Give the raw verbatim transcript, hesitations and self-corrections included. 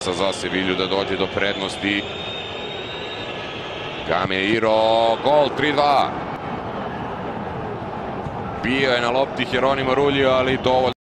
šansa za Sevilju da dođe do prednosti. Gameiro, gol tri dva. Bio je na lopti Jeronimo Rulli, ali dovoljno.